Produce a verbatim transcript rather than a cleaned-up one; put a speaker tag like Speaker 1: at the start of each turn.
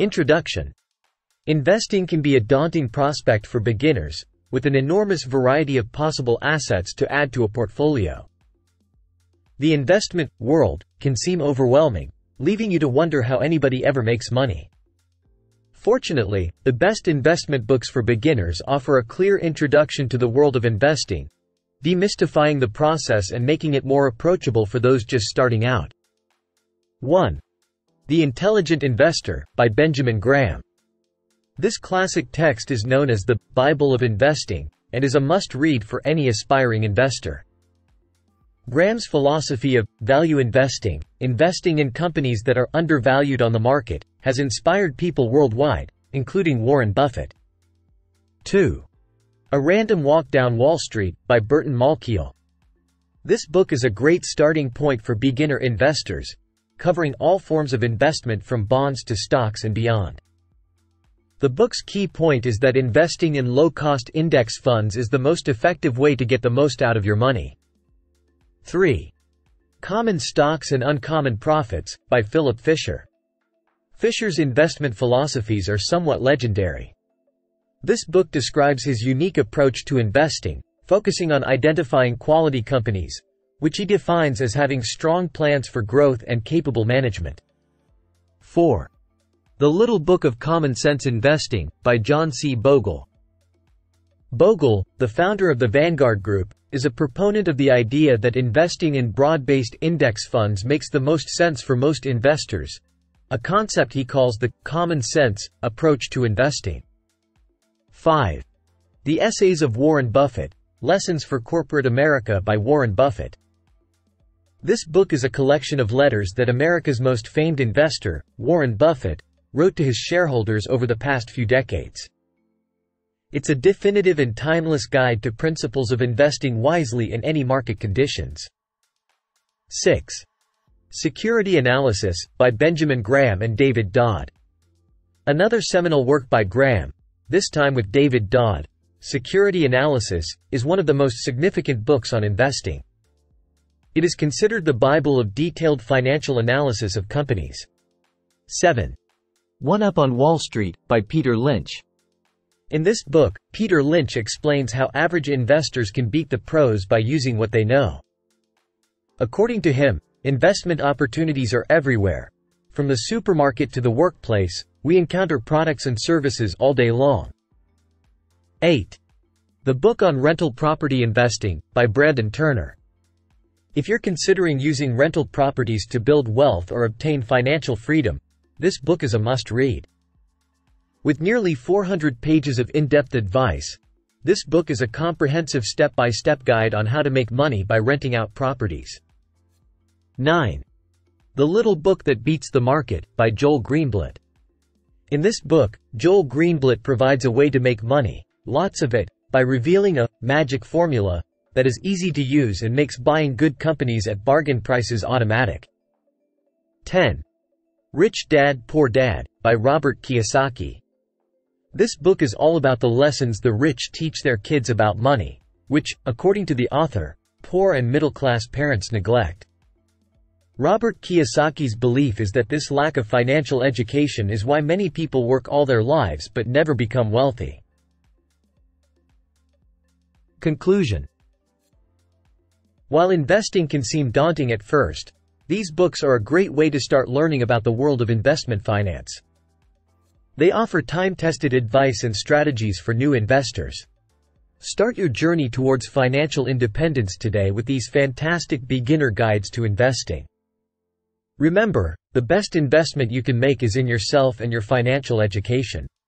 Speaker 1: Introduction. Investing can be a daunting prospect for beginners, with an enormous variety of possible assets to add to a portfolio. The investment world can seem overwhelming, leaving you to wonder how anybody ever makes money. Fortunately, the best investment books for beginners offer a clear introduction to the world of investing, demystifying the process and making it more approachable for those just starting out. one. The Intelligent Investor, by Benjamin Graham. This classic text is known as the Bible of Investing, and is a must-read for any aspiring investor. Graham's philosophy of value investing, investing in companies that are undervalued on the market, has inspired people worldwide, including Warren Buffett. two. A Random Walk Down Wall Street, by Burton Malkiel. This book is a great starting point for beginner investors, covering all forms of investment from bonds to stocks and beyond. The book's key point is that investing in low-cost index funds is the most effective way to get the most out of your money. three. Common Stocks and Uncommon Profits, by Philip Fisher. Fisher's investment philosophies are somewhat legendary. This book describes his unique approach to investing, focusing on identifying quality companies, which he defines as having strong plans for growth and capable management. four. The Little Book of Common Sense Investing, by John C. Bogle. Bogle, the founder of the Vanguard Group, is a proponent of the idea that investing in broad-based index funds makes the most sense for most investors, a concept he calls the common sense approach to investing. five. The Essays of Warren Buffett, Lessons for Corporate America, by Warren Buffett. This book is a collection of letters that America's most famed investor, Warren Buffett, wrote to his shareholders over the past few decades. It's a definitive and timeless guide to principles of investing wisely in any market conditions. six. Security Analysis, by Benjamin Graham and David Dodd. Another seminal work by Graham, this time with David Dodd, Security Analysis, is one of the most significant books on investing. It is considered the Bible of detailed financial analysis of companies. seven. One Up on Wall Street, by Peter Lynch. In this book, Peter Lynch explains how average investors can beat the pros by using what they know. According to him, investment opportunities are everywhere. From the supermarket to the workplace, we encounter products and services all day long. eight. The Book on Rental Property Investing, by Brandon Turner. If you're considering using rental properties to build wealth or obtain financial freedom, this book is a must-read. With nearly four hundred pages of in-depth advice, this book is a comprehensive step-by-step guide on how to make money by renting out properties. nine. The Little Book That Beats the Market, by Joel Greenblatt. In this book, Joel Greenblatt provides a way to make money, lots of it, by revealing a magic formula that is easy to use and makes buying good companies at bargain prices automatic. ten. Rich Dad, Poor Dad, by Robert Kiyosaki. This book is all about the lessons the rich teach their kids about money, which, according to the author, poor and middle-class parents neglect. Robert Kiyosaki's belief is that this lack of financial education is why many people work all their lives but never become wealthy. Conclusion. While investing can seem daunting at first, these books are a great way to start learning about the world of investment finance. They offer time-tested advice and strategies for new investors. Start your journey towards financial independence today with these fantastic beginner guides to investing. Remember, the best investment you can make is in yourself and your financial education.